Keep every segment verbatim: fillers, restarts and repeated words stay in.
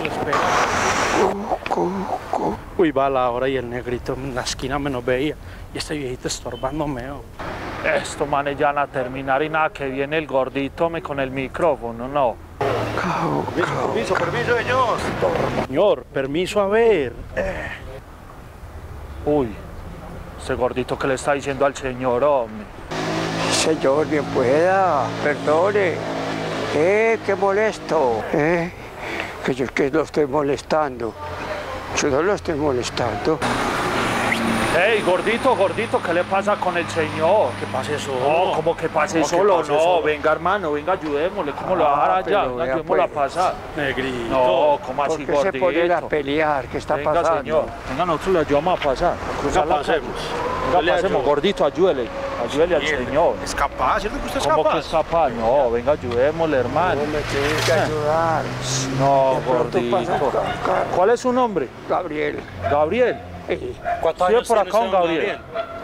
lo espera. Uy, va la hora y el negrito en la esquina me nos veía. Y este viejito estorbándome. Oh. Esto, manes, ya van a terminar y nada, que viene el gordito me con el micrófono, no. Permiso, permiso, permiso, señor. Señor, permiso, a ver. Eh. Uy, ese gordito que le está diciendo al señor, hombre. Señor, bien pueda, perdone. Eh, qué molesto. Eh, que yo que lo estoy molestando. Yo no lo estoy molestando. Hey, gordito, gordito, ¿qué le pasa con el señor? ¿Qué pasa eso? No, ¿cómo que pase ¿Cómo solo? que pase no, solo? venga, hermano, venga, ayudémosle. ¿Cómo lo va a dejar Ah, allá? pero Venga, vea, ayudémoslo a pues. pasar. Negrito. No, ¿cómo así, ¿Por qué gordito? se ponen a pelear? ¿Qué está Venga, pasando? señor, venga, nosotros le ayudamos a pasar. A cruzar Venga, la calle. pasemos. Venga, Yo le pasemos, ayudo. gordito, ayúdele. Ayúdele al Y él señor. ¿Es capaz? ¿Cierto que usted es ¿Cómo capaz? que es capaz? No, venga, ayudémosle, hermano. No me tiene que ayudar. No, De pronto gordito. pasa un ca- carro. ¿Cuál es su nombre? Gabriel. Gabriel. Eh, ¿Cuántos Sí, años por tiene acá, usted, don don Gabriel.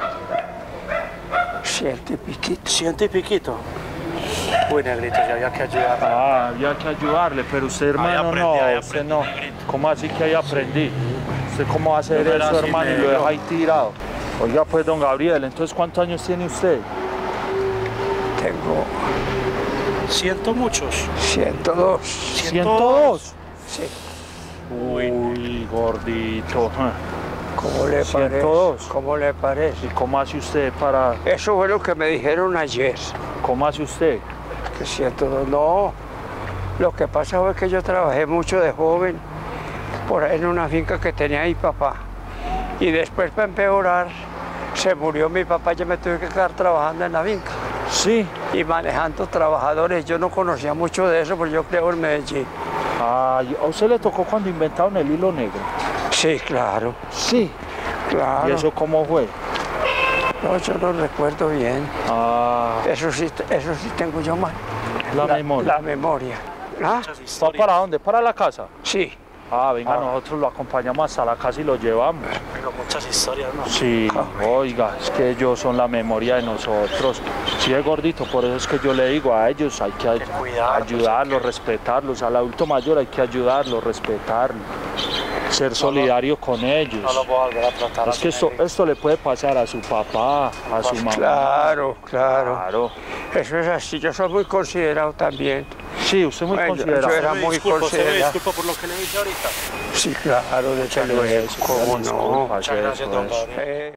siete y piquito. Ciento y piquito. Uy, negrito, ya había que ayudar. Ah, había que ayudarle, pero usted, hermano, aprendí, no, ahí usted aprendí, no. negrito. ¿Cómo así que ahí aprendí? ¿Usted cómo va a hacer Yo no era eso, así, hermano, y lo negro. deja ahí tirado? Oiga, pues, don Gabriel, entonces, ¿cuántos años tiene usted? Tengo Siento muchos. ciento dos. ¿ciento dos? Sí. Uy, gordito. ¿Cómo le ciento parece? dos. ¿Cómo le parece? ¿Y cómo hace usted para...? Eso fue lo que me dijeron ayer. ¿Cómo hace usted? Que ciento dos. No. Lo que pasa fue que yo trabajé mucho de joven por ahí en una finca que tenía mi papá. Y después, para empeorar, se murió mi papá y yo me tuve que quedar trabajando en la finca. Sí. Y manejando trabajadores. Yo no conocía mucho de eso, porque yo creo en Medellín. Ay, ¿a usted le tocó cuando inventaron el hilo negro? Sí, claro, Sí. claro. ¿Y eso cómo fue? No, yo no recuerdo bien. Ah, Eso sí, eso sí tengo yo mal. la, memoria. La memoria. ¿Ah? Muchas ¿Va historias. para dónde? ¿Para la casa? Sí. Ah, venga, Ah. nosotros lo acompañamos hasta la casa y lo llevamos. Pero muchas historias, ¿no? Sí, oiga, es que ellos son la memoria de nosotros. Sí, es gordito, por eso es que yo le digo a ellos, hay que ay- cuidarlos, ayudarlos, hay que- respetarlos. Al adulto mayor hay que ayudarlos, respetarlos, ser solidario con ellos. No lo puedo volver a tratar Es así, que esto, negrito. esto le puede pasar a su papá, a su mamá. Claro, claro. Claro. Eso es así. Yo soy muy considerado también. Sí, usted es muy Bueno, yo- considerado. yo era Me muy disculpo, usted me considerado. disculpa por lo que le dije ahorita. Sí, claro, desde luego. Eso, ¿Cómo no? disculpa, Muchas gracias, eso, don eso. Gabriel. Eh,